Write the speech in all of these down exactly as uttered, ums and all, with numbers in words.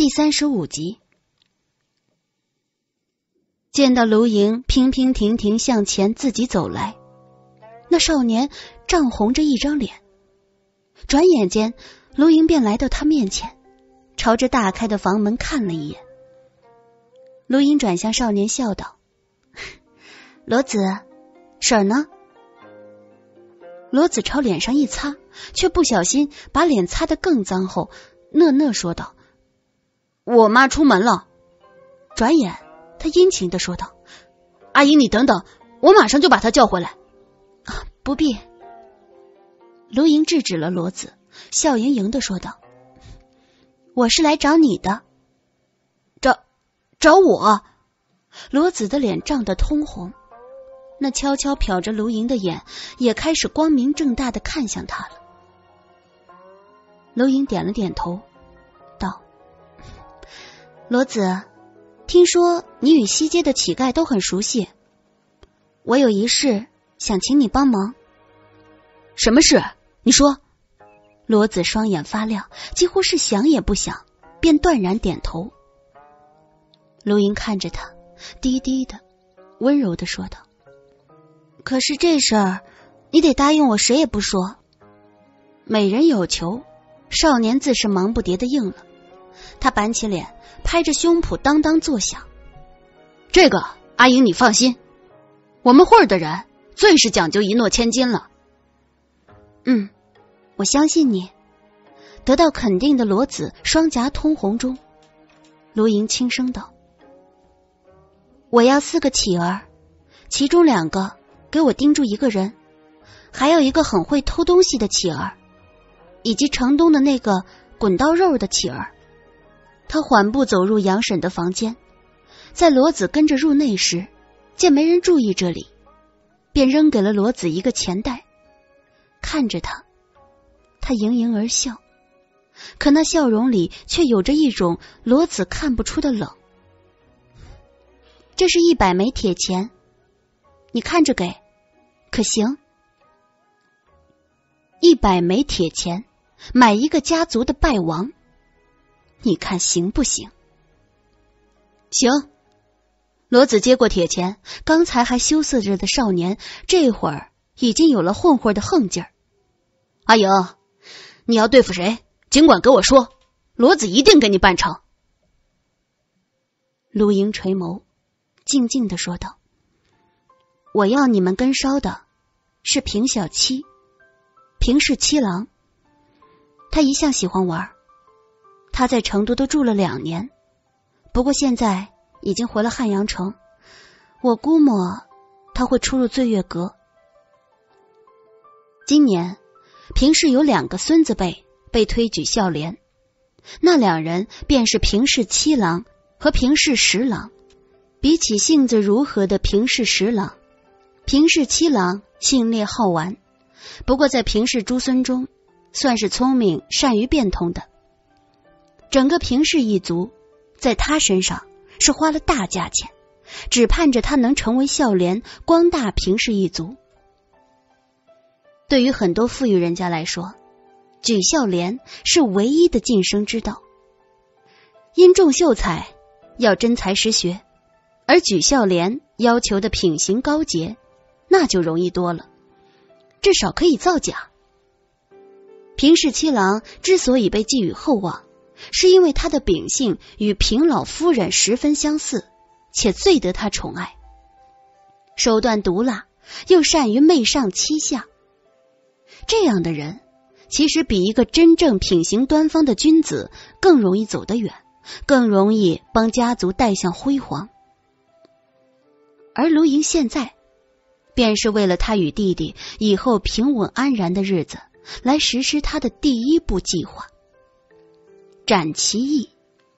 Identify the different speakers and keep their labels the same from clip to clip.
Speaker 1: 第三十五集。见到卢莹平平停停向前自己走来，那少年涨红着一张脸，转眼间卢莹便来到他面前，朝着大开的房门看了一眼。卢莹转向少年笑道：罗子，婶儿呢？罗子朝脸上一擦，却不小心把脸擦得更脏后，讷讷说道：我妈出门了。转眼他殷勤地说道：阿姨你等等，我马上就把她叫回来。啊，不必。卢莹制止了罗子，笑盈盈地说道：我是来找你的。找找我？罗子的脸涨得通红，那悄悄瞟着卢莹的眼也开始光明正大地看向他了。卢莹点了点头道：罗子，听说你与西街的乞丐都很熟悉，我有一事想请你帮忙。什么事？你说。罗子双眼发亮，几乎是想也不想便断然点头。卢莹看着他，低低的温柔地说道：可是这事儿你得答应我，谁也不说。美人有求，少年自是忙不迭的应了。他板起脸，拍着胸脯当当作响：这个阿莹你放心，我们会儿的人最是讲究一诺千金了。嗯，我相信你。得到肯定的罗子双颊通红中，卢莹轻声道：我要四个乞儿，其中两个给我盯住一个人，还有一个很会偷东西的乞儿，以及城东的那个滚刀肉的乞儿。他缓步走入杨婶的房间，在罗子跟着入内时，见没人注意这里，便扔给了罗子一个钱袋。看着他，他盈盈而笑，可那笑容里却有着一种罗子看不出的冷。这是一百枚铁钱，你看着给，可行？一百枚铁钱买一个家族的败亡，你看行不行？行。罗子接过铁钱，刚才还羞涩着的少年，这会儿已经有了混混的横劲儿。阿莹，你要对付谁，尽管给我说，罗子一定给你办成。陆莹垂眸，静静地说道：我要你们跟梢的是平小七，平氏七郎。他一向喜欢玩，他在成都都住了两年，不过现在已经回了汉阳城，我估摸他会出入醉月阁。今年平氏有两个孙子辈被推举孝廉，那两人便是平氏七郎和平氏十郎。比起性子如何的平氏十郎，平氏七郎性烈好玩，不过在平氏诸孙中算是聪明善于变通的。整个平氏一族在他身上是花了大价钱，只盼着他能成为孝廉，光大平氏一族。对于很多富裕人家来说，举孝廉是唯一的晋升之道。因重秀才要真才实学，而举孝廉要求的品行高洁，那就容易多了，至少可以造假。平氏七郎之所以被寄予厚望，是因为他的秉性与平老夫人十分相似，且最得他宠爱，手段毒辣，又善于媚上欺下。这样的人其实比一个真正品行端方的君子更容易走得远，更容易帮家族带向辉煌。而卢莹现在便是为了他与弟弟以后平稳安然的日子来实施他的第一步计划，斩其意。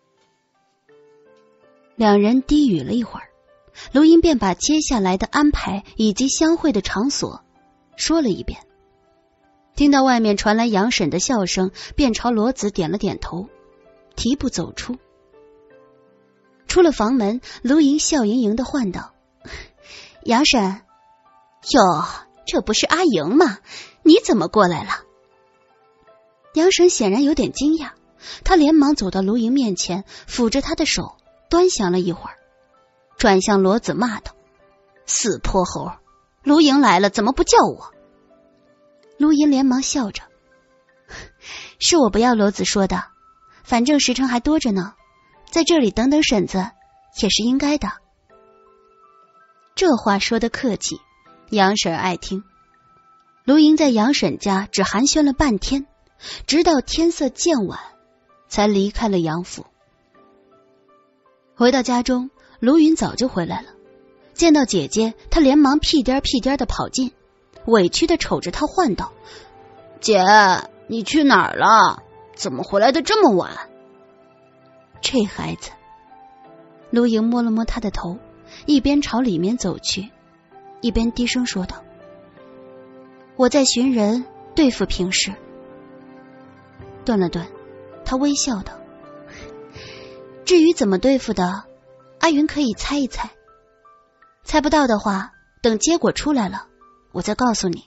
Speaker 1: 两人低语了一会儿，卢莹便把接下来的安排以及相会的场所说了一遍。听到外面传来杨婶的笑声，便朝罗子点了点头，提步走出。出了房门，卢莹笑盈盈地唤道：杨婶。哟，这不是阿莹吗？你怎么过来了？杨婶显然有点惊讶， 他连忙走到卢莹面前，抚着她的手端详了一会儿，转向罗子骂道：死泼猴，卢莹来了怎么不叫我？卢莹连忙笑着：是我不要罗子说的，反正时辰还多着呢，在这里等等婶子也是应该的。这话说得客气，杨婶爱听。卢莹在杨婶家只寒暄了半天，直到天色渐晚才离开了杨府。回到家中，卢云早就回来了，见到姐姐，她连忙屁颠屁颠的跑进，委屈的瞅着她唤道：姐，你去哪儿了？怎么回来的这么晚？这孩子。卢莹摸了摸她的头，一边朝里面走去，一边低声说道：我在寻人对付平氏。顿了顿，他微笑道：至于怎么对付的，阿云可以猜一猜，猜不到的话，等结果出来了我再告诉你。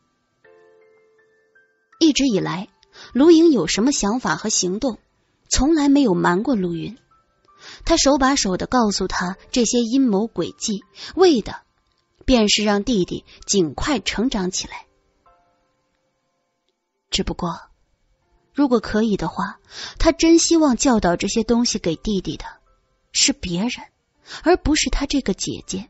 Speaker 1: 一直以来，卢莹有什么想法和行动，从来没有瞒过陆云。他手把手的告诉他这些阴谋诡计，为的便是让弟弟尽快成长起来。只不过如果可以的话，他真希望教导这些东西给弟弟的是别人，而不是他这个姐姐。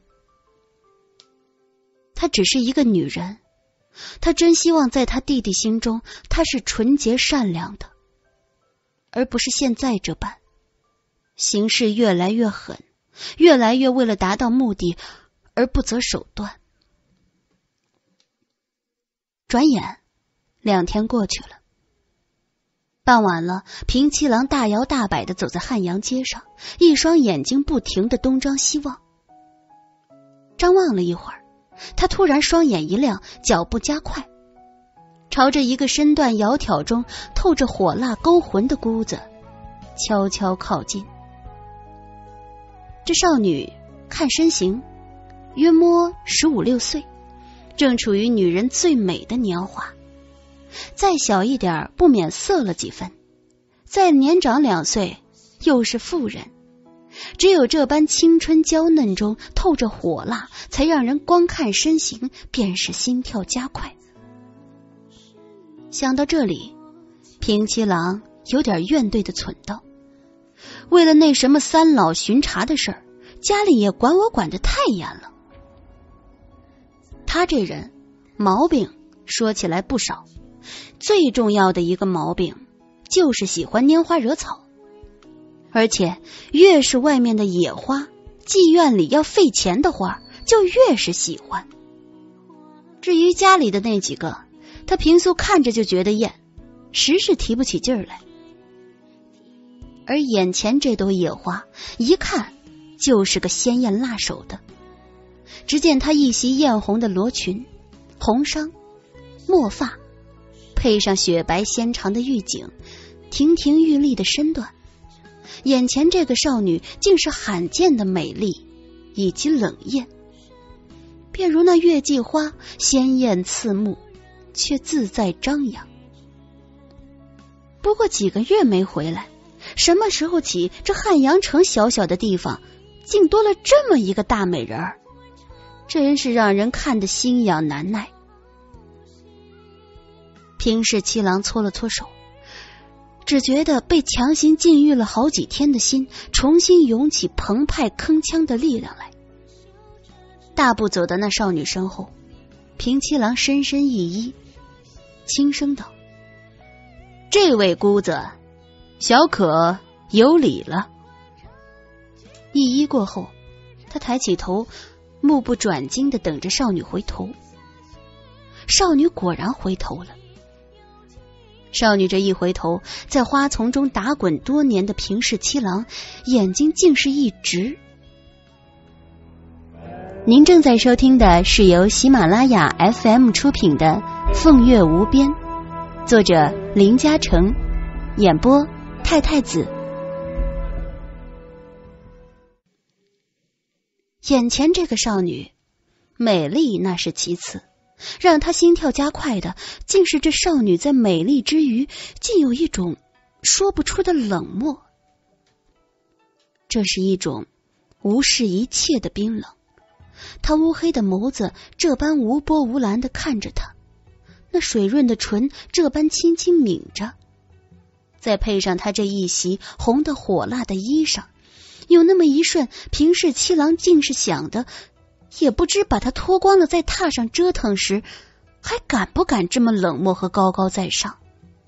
Speaker 1: 她只是一个女人，她真希望在她弟弟心中，她是纯洁善良的，而不是现在这般行事越来越狠，越来越为了达到目的而不择手段。转眼两天过去了，傍晚了，平七郎大摇大摆地走在汉阳街上，一双眼睛不停地东张西望。张望了一会儿，他突然双眼一亮，脚步加快，朝着一个身段窈窕中透着火辣勾魂的姑子悄悄靠近。这少女看身形约摸十五六岁，正处于女人最美的年华，再小一点不免色了几分，再年长两岁又是妇人，只有这般青春娇嫩中透着火辣，才让人光看身形便是心跳加快。想到这里，平七郎有点怨怼的忖道：为了那什么三老巡查的事儿，家里也管我管得太严了。他这人毛病说起来不少，最重要的一个毛病就是喜欢拈花惹草，而且越是外面的野花，妓院里要费钱的花，就越是喜欢。至于家里的那几个，他平素看着就觉得厌，实是提不起劲儿来。而眼前这朵野花，一看就是个鲜艳辣手的。只见她一袭艳红的罗裙，红裳墨发，配上雪白纤长的玉颈，亭亭玉立的身段，眼前这个少女竟是罕见的美丽以及冷艳，便如那月季花，鲜艳刺目，却自在张扬。不过几个月没回来，什么时候起，这汉阳城小小的地方竟多了这么一个大美人儿，真是让人看得心痒难耐。平氏七郎搓了搓手，只觉得被强行禁欲了好几天的心重新涌起澎湃铿锵的力量来。大步走到那少女身后，平七郎深深一揖，轻声道：这位姑子，小可有礼了。一揖过后，他抬起头，目不转睛地等着少女回头。少女果然回头了。少女这一回头，在花丛中打滚多年的平氏七郎眼睛竟是一直。您正在收听的是由喜马拉雅 F M 出品的《凤月无边》，作者林嘉诚，演播太太子。眼前这个少女美丽那是其次，让他心跳加快的竟是这少女在美丽之余竟有一种说不出的冷漠。这是一种无视一切的冰冷，他乌黑的眸子这般无波无澜地看着他，那水润的唇这般轻轻抿着，再配上他这一袭红得火辣的衣裳，有那么一瞬，平氏七郎竟是想的，也不知把他脱光了再踏上折腾时，还敢不敢这么冷漠和高高在上。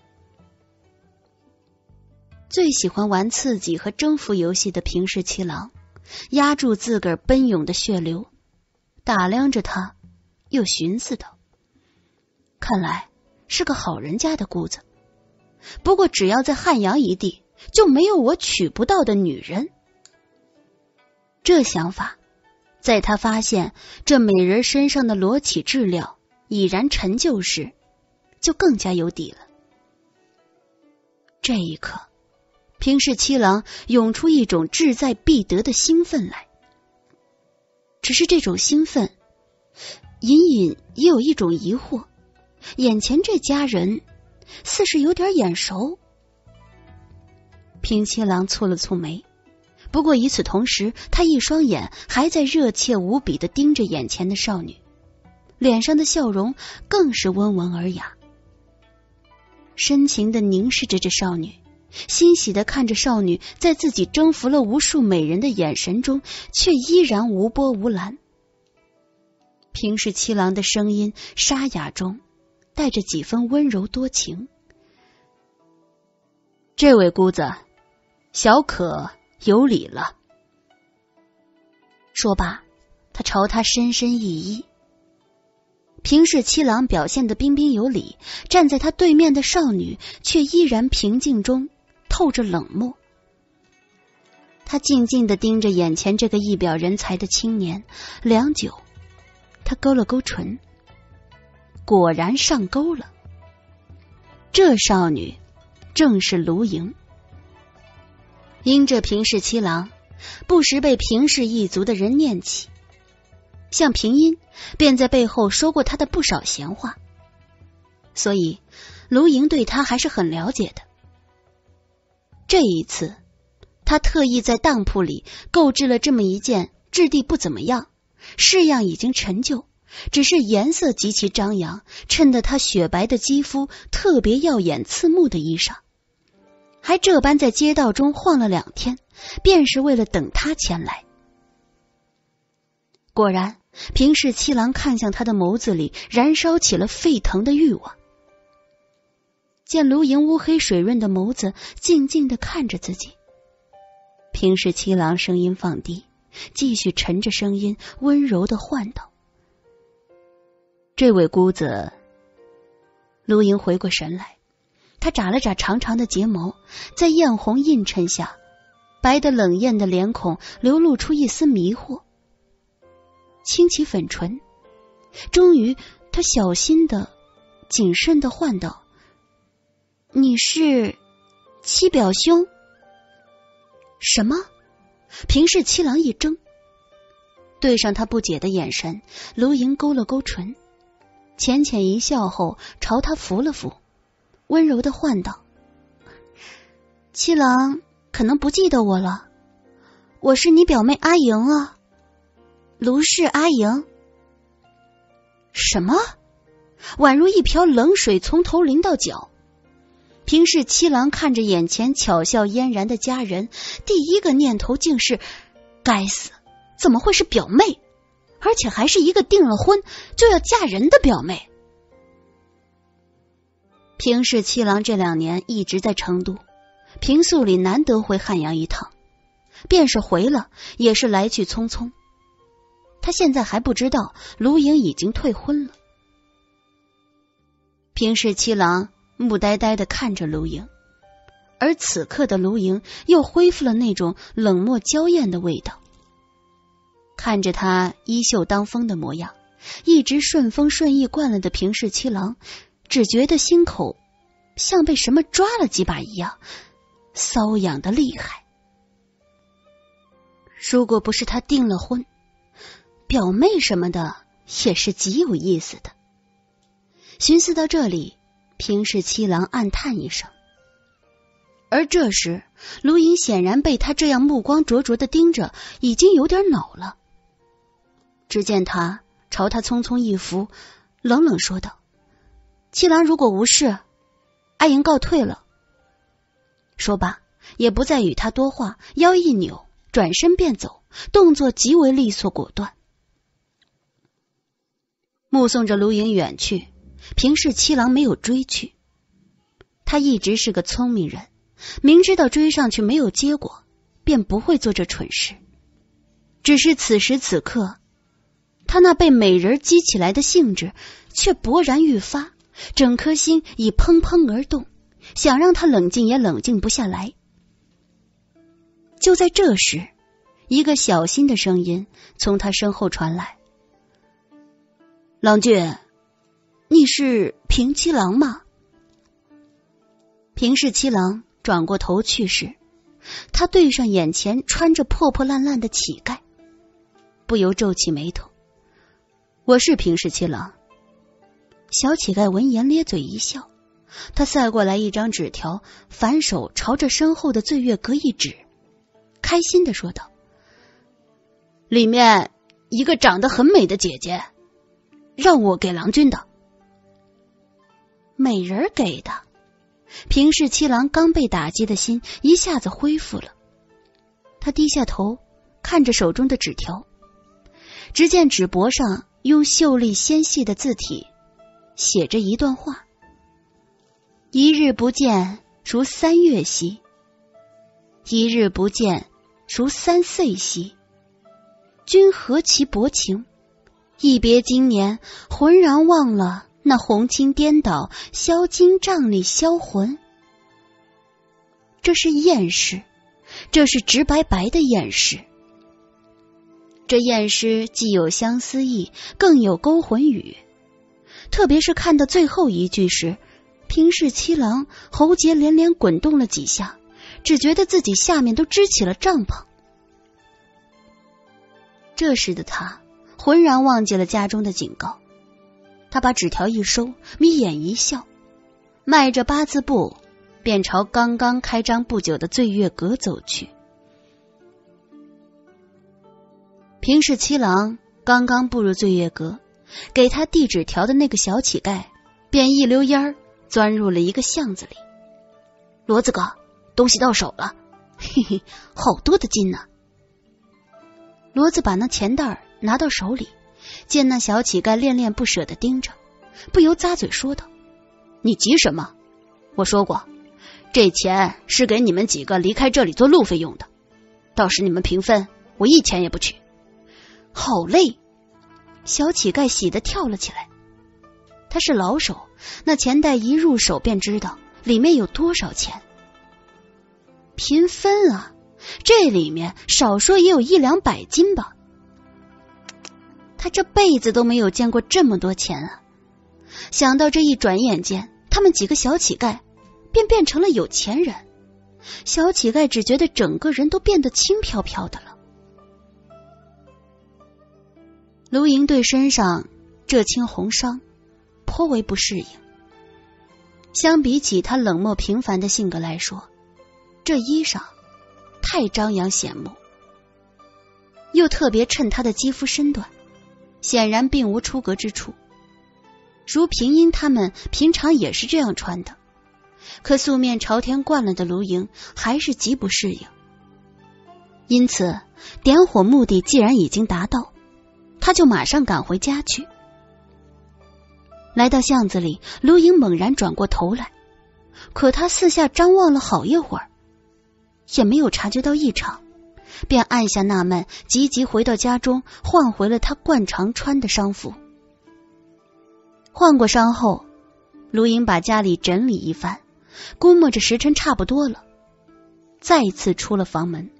Speaker 1: 最喜欢玩刺激和征服游戏的平氏七郎压住自个儿奔涌的血流，打量着他，又寻思道：看来是个好人家的姑子，不过只要在汉阳一地，就没有我娶不到的女人。这想法在他发现这美人身上的裸体质料已然陈旧时，就更加有底了。这一刻，平氏七郎涌出一种志在必得的兴奋来，只是这种兴奋隐隐也有一种疑惑，眼前这家人似是有点眼熟。平七郎蹙了蹙眉，不过与此同时，他一双眼还在热切无比地盯着眼前的少女，脸上的笑容更是温文尔雅，深情地凝视着这少女，欣喜地看着少女在自己征服了无数美人的眼神中，却依然无波无澜。平氏七郎的声音沙哑中带着几分温柔多情：这位姑子，小可有礼了。说罢，他朝他深深一揖。平氏七郎表现得彬彬有礼，站在他对面的少女却依然平静中透着冷漠。他静静地盯着眼前这个一表人才的青年，良久，他勾了勾唇，果然上钩了。这少女正是卢莹。因这平氏七郎不时被平氏一族的人念起，像平阴便在背后说过他的不少闲话，所以卢莹对他还是很了解的。这一次他特意在当铺里购置了这么一件质地不怎么样，式样已经陈旧，只是颜色极其张扬，衬得他雪白的肌肤特别耀眼刺目的衣裳，还这般在街道中晃了两天，便是为了等他前来。果然，平氏七郎看向他的眸子里燃烧起了沸腾的欲望。见卢莹乌黑水润的眸子静静地看着自己，平氏七郎声音放低，继续沉着声音温柔地唤道：这位姑子。卢莹回过神来，她眨了眨长长的睫毛，在艳红映衬下，白得冷艳的脸孔流露出一丝迷惑。轻启粉唇，终于她小心的谨慎的唤道：你是七表兄？什么？平氏七郎一怔，对上他不解的眼神，卢莹勾了勾唇，浅浅一笑后朝他扶了扶，温柔的唤道：七郎可能不记得我了，我是你表妹阿莹啊，卢氏阿莹。什么？宛如一瓢冷水从头淋到脚。平氏七郎看着眼前巧笑嫣然的佳人，第一个念头竟是：该死，怎么会是表妹？而且还是一个订了婚就要嫁人的表妹。平氏七郎这两年一直在成都，平素里难得回汉阳一趟，便是回了也是来去匆匆。他现在还不知道卢莹已经退婚了。平氏七郎木呆呆地看着卢莹，而此刻的卢莹又恢复了那种冷漠娇艳的味道。看着他衣袖当风的模样，一直顺风顺意惯了的平氏七郎只觉得心口像被什么抓了几把一样，瘙痒的厉害。如果不是他订了婚，表妹什么的也是极有意思的。寻思到这里，平氏七郎暗叹一声， 而这时卢莹显然被他这样目光灼灼地盯着，已经有点恼了。只见他朝他匆匆一扶，冷冷说道：七郎如果无事，阿莹告退了。说罢也不再与他多话，腰一扭，转身便走，动作极为利索果断。目送着卢莹远去，平氏七郎没有追去。他一直是个聪明人，明知道追上去没有结果，便不会做这蠢事。只是此时此刻，他那被美人激起来的兴致却勃然愈发，整颗心已砰砰而动，想让他冷静也冷静不下来。就在这时，一个小心的声音从他身后传来：郎君，你是平七郎吗？平氏七郎转过头去时，他对上眼前穿着破破烂烂的乞丐，不由皱起眉头。我是平氏七郎。小乞丐闻言咧嘴一笑，他塞过来一张纸条，反手朝着身后的醉月阁一指，开心地说道：里面一个长得很美的姐姐，让我给郎君的。美人给的。平氏七郎刚被打击的心一下子恢复了，他低下头看着手中的纸条，只见纸帛上用秀丽纤细的字体写着一段话：一日不见如三月兮，一日不见如三岁兮，君何其薄情，一别经年，浑然忘了那红青颠倒，销金帐里销魂。这是艳诗，这是直白白的艳诗。这艳诗既有相思意，更有勾魂语。特别是看到最后一句时，平氏七郎喉结连连滚动了几下，只觉得自己下面都支起了帐篷。这时的他浑然忘记了家中的警告，他把纸条一收，眯眼一笑，迈着八字步便朝刚刚开张不久的醉月阁走去。平氏七郎刚刚步入醉月阁，给他递纸条的那个小乞丐便一溜烟儿钻入了一个巷子里。骡子哥，东西到手了，嘿嘿，好多的金呢。骡子把那钱袋拿到手里，见那小乞丐恋恋不舍地盯着，不由咂嘴说道：你急什么？我说过，这钱是给你们几个离开这里做路费用的，到时你们平分，我一钱也不取。好嘞！小乞丐喜得跳了起来。他是老手，那钱袋一入手便知道里面有多少钱。平分啊，这里面少说也有一两百金吧。他这辈子都没有见过这么多钱啊！想到这一转眼间，他们几个小乞丐便变成了有钱人，小乞丐只觉得整个人都变得轻飘飘的了。卢莹对身上这青红裳颇为不适应，相比起他冷漠平凡的性格来说，这衣裳太张扬显目，又特别衬他的肌肤身段，显然并无出格之处。如平英他们平常也是这样穿的，可素面朝天惯了的卢莹还是极不适应。因此点火目的既然已经达到，他就马上赶回家去。来到巷子里，卢莹猛然转过头来，可他四下张望了好一会儿，也没有察觉到异常，便按下纳闷，急急回到家中，换回了他惯常穿的丧服。换过裳后，卢莹把家里整理一番，估摸着时辰差不多了，再次出了房门。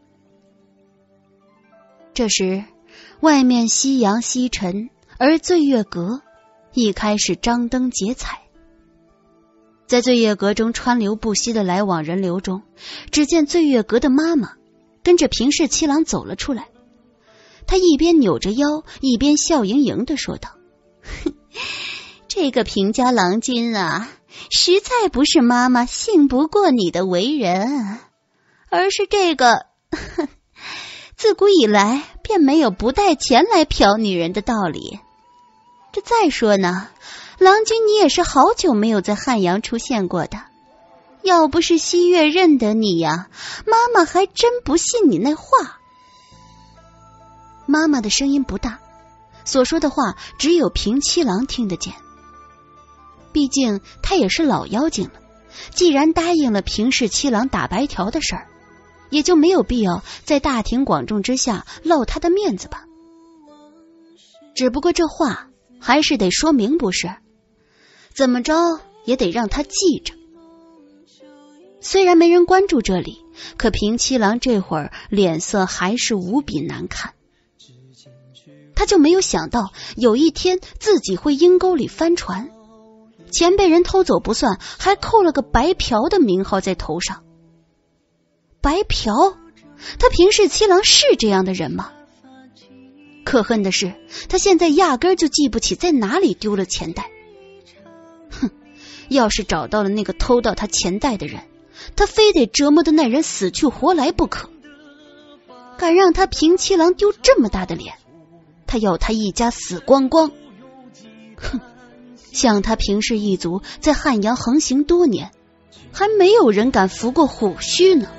Speaker 1: 这时外面夕阳西沉，而醉月阁已开始张灯结彩。在醉月阁中川流不息的来往人流中，只见醉月阁的妈妈跟着平氏七郎走了出来。她一边扭着腰，一边笑盈盈地说道： 这个平家郎君啊，实在不是妈妈信不过你的为人，而是这个自古以来便没有不带钱来嫖女人的道理。这再说呢，郎君你也是好久没有在汉阳出现过的，要不是西月认得你呀，妈妈还真不信你那话。妈妈的声音不大，所说的话只有平七郎听得见。毕竟他也是老妖精了，既然答应了平氏七郎打白条的事儿，也就没有必要在大庭广众之下落他的面子吧。只不过这话还是得说明不是，怎么着也得让他记着。虽然没人关注这里，可平七郎这会儿脸色还是无比难看。他就没有想到有一天自己会阴沟里翻船，钱被人偷走不算，还扣了个白嫖的名号在头上。白嫖？他平氏七郎是这样的人吗？可恨的是，他现在压根儿就记不起在哪里丢了钱袋。哼，要是找到了那个偷到他钱袋的人，他非得折磨的那人死去活来不可。敢让他平七郎丢这么大的脸，他要他一家死光光。哼，像他平氏一族在汉阳横行多年，还没有人敢服过虎须呢。